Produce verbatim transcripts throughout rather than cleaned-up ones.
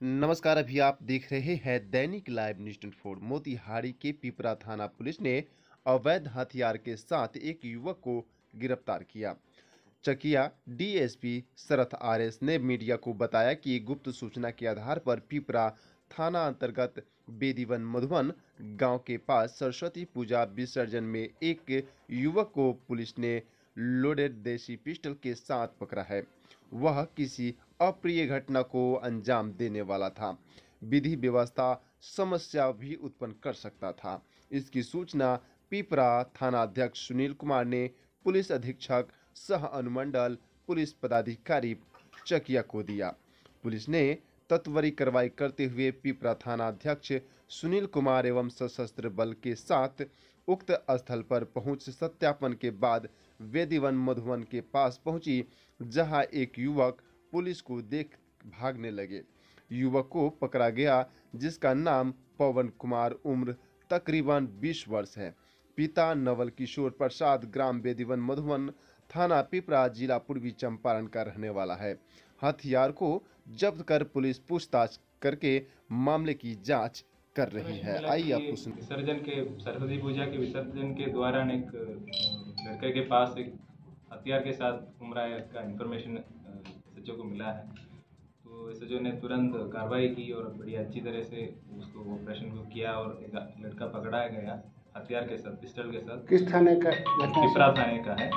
नमस्कार। अभी आप देख रहे हैं दैनिक लाइव न्यूज़ चौबीस। मोतिहारी के पिपरा थाना पुलिस ने अवैध हथियार के साथ एक युवक को गिरफ्तार किया। Chakiya DSP Sharad R S media को बताया कि गुप्त सूचना के आधार पर पिपरा थाना अंतर्गत बेदीवन मधुबन गांव के पास सरस्वती पूजा विसर्जन में एक युवक को पुलिस ने लोडेड देसी पिस्टल के साथ पकड़ा है। वह किसी अप्रिय घटना को अंजाम देने वाला था। विधि व्यवस्था समस्या भी उत्पन्न कर सकता था। इसकी सूचना पिपरा थाना अध्यक्ष सुनील कुमार ने पुलिस अधीक्षक सह अनुमंडल पुलिस पदाधिकारी चकिया को दिया। पुलिस ने तत्वरी कार्रवाई करते हुए पिपरा थाना अध्यक्ष सुनील कुमार एवं सशस्त्र बल के साथ उक्त स्थल पर पहुंच सत्यापन के बाद वेदीवन मधुबन के पास पहुंची, जहां एक युवक पुलिस को देख भागने लगे। युवक को पकड़ा गया, जिसका नाम पवन कुमार, उम्र तकरीबन बीस वर्ष है। पिता नवल किशोर प्रसाद, ग्राम बेदीवन मधुबन, थाना पिपरा, जिला पूर्वी चंपारण का रहने वाला है। हथियार को जब्त कर पुलिस पूछताछ करके मामले की जांच कर रही है। आइए आपको सुन। विसर्जन के सरस्वती पूजा के विसर्जन के दौरान एक लड़के के पास एक हथियार के साथ घूम रहा है का इन्फॉर्मेशन एसएचओ को मिला है। तो एसएचओ ने तुरंत कार्रवाई की और बड़ी अच्छी तरह से उसको ऑपरेशन को किया और एक लड़का पकड़ा गया हथियार के साथ, पिस्टल के साथ। किस थाने का? पिपरा थाने का है।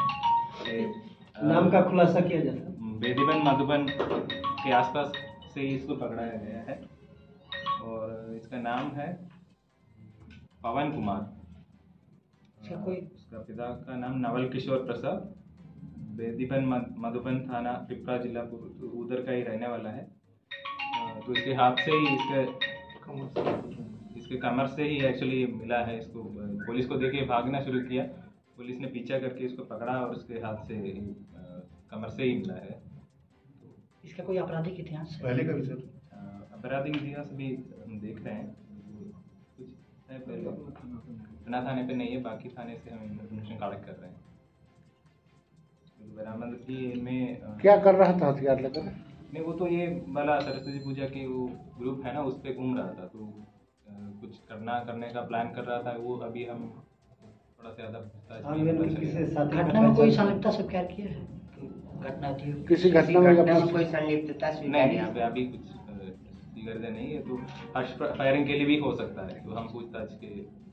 नाम का खुलासा किया जाता है। बेदीवन मधुबन के आसपास से ही इसको पकड़ाया गया है और इसका नाम है पवन कुमार। कोई उसका पिता का नाम नवल किशोर प्रसाद, बेदीवन मधुबन थाना पिपरा जिला उधर का ही रहने वाला है। तो इसके हाथ से ही इसके इसके कमर से ही एक्चुअली मिला है। इसको पुलिस को देखे भागना शुरू किया, पुलिस ने पीछा करके इसको पकड़ा और उसके हाथ से कमर से ही मिला है। इसका कोई आपराधिक इतिहास पहले का भी सर? आपराधिक इतिहास भी हम देख रहे हैं, कुछ है पहले पटना थाने पे नहीं है, बाकी थाने से हम इन्फॉर्मेशन कलेक्ट कर रहे हैं। बरामदगी में क्या कर रहा था हथियार लेकर? नहीं, वो तो ये वाला सरस्वती पूजा के वो ग्रुप है ना, उस पर घूम रहा था। तो कुछ करना करने का प्लान कर रहा था वो। अभी हम थोड़ा सा ज़्यादा घटना में कोई संलिप्तता स्वीकार किया है? घटना थी किसी घटना में कोई संलिप्तता नहीं, यहाँ पे अभी कुछ स्वीकार नहीं है। तो फर्स्ट फायरिंग के लिए भी हो सकता है, तो हम पूछताछ के